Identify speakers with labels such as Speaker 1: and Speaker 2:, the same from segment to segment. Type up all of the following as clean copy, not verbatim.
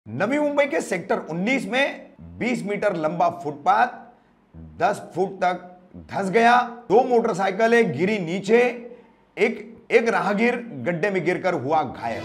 Speaker 1: नवी मुंबई के सेक्टर 19 में 20 मीटर लंबा फुटपाथ 10 फुट तक धंस गया। 2 मोटरसाइकिलें गिरी नीचे। एक राहगीर गड्ढे में गिरकर हुआ घायल।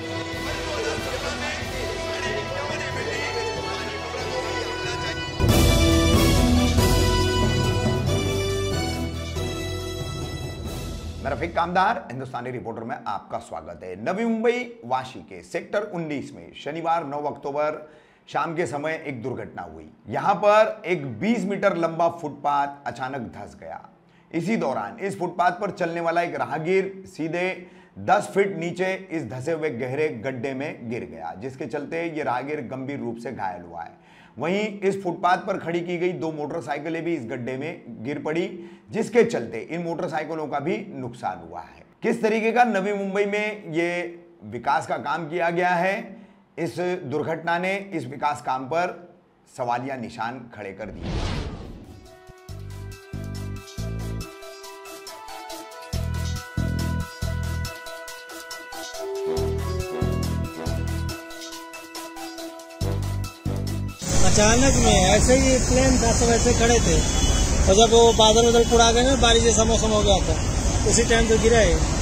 Speaker 1: मैं रफीक कामदार, हिंदुस्तानी रिपोर्टर में आपका स्वागत है। नवी मुंबई वाशी के सेक्टर 19 में शनिवार 9 अक्टूबर शाम के समय एक दुर्घटना हुई। यहां पर एक 20 मीटर लंबा फुटपाथ अचानक धंस गया। इसी दौरान इस फुटपाथ पर चलने वाला एक राहगीर सीधे 10 फीट नीचे इस धंसे हुए गहरे गड्ढे में गिर गया, जिसके चलते ये राहगीर गंभीर रूप से घायल हुआ है। वहीं इस फुटपाथ पर खड़ी की गई 2 मोटरसाइकिलें भी इस गड्ढे में गिर पड़ी, जिसके चलते इन मोटरसाइकिलों का भी नुकसान हुआ है। किस तरीके का नवी मुंबई में ये विकास का काम किया गया है, इस दुर्घटना ने इस विकास काम पर सवालिया निशान खड़े कर दिए।
Speaker 2: अचानक में ऐसे ही प्लेन था, सब ऐसे खड़े थे और जब वो बादल उधर उड़ा गए ना, बारिश जैसा मौसम हो गया था, उसी टाइम तो गिरा है।